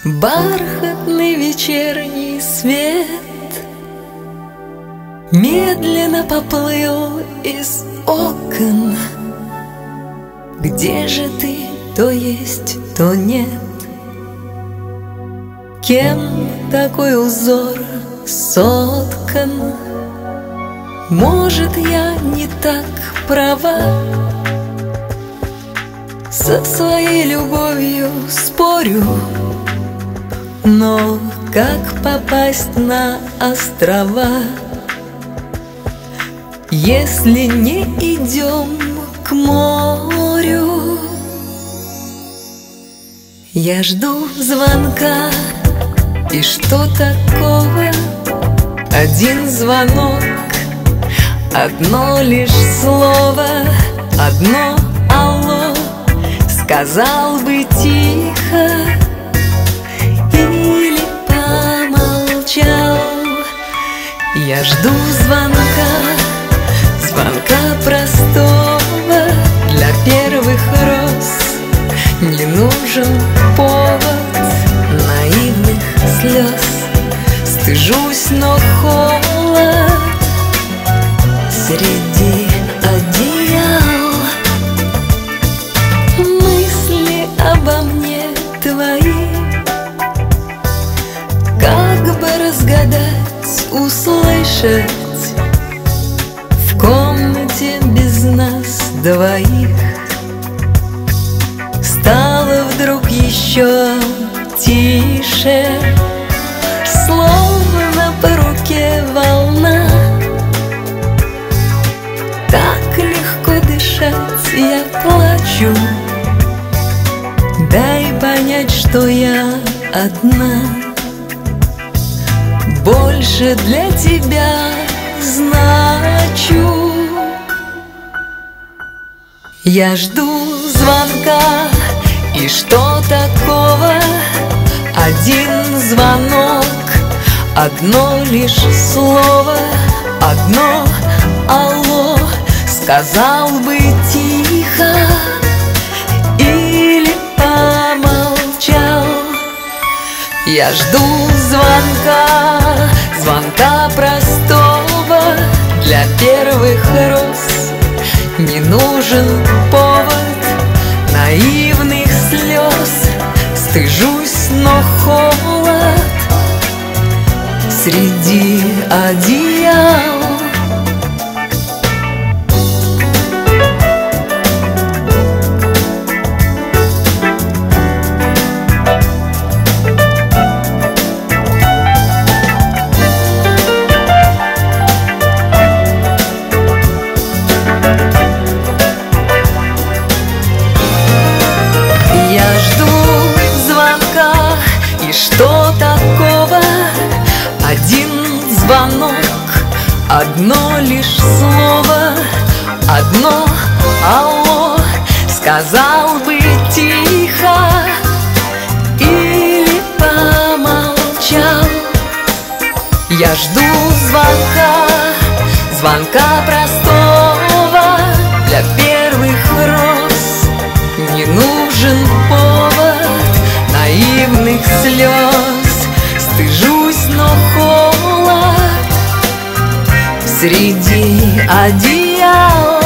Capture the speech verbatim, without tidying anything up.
Бархатный вечерний свет медленно поплыл из окон. Где же ты, то есть, то нет? Кем такой узор соткан? Может, я не так права? Со своей любовью спорю, но как попасть на острова, если не идем к морю? Я жду звонка, и что такого? Один звонок, одно лишь слово, одно алло. Сказал бы тихо или помолчал. Я жду звонка, звонка простого. Для первых роз не нужен повод наивных слез. Стыжусь, но холод среди одеял. Мысли обо мне твои, как бы разгадать, услышать в комнате без нас двоих. Стало вдруг еще тише, словно по руке волна. Так легко дышать, я плачу. Дай понять, что я одна. Больше для тебя значу. Я жду звонка, и что такого? Один звонок, одно лишь слово, одно алло. Сказал бы тихо или помолчал. Я жду звонка, звонка простого. Для первых роз не нужен повод наивных слез. Стыжусь, но холод среди одеял. Что такого? Один звонок, одно лишь слово, одно алло. Сказал бы тихо или помолчал. Я жду звонка, звонка простого. Для первых роз не нужен повод наивных слез. Стыжусь, но холод среди одеял.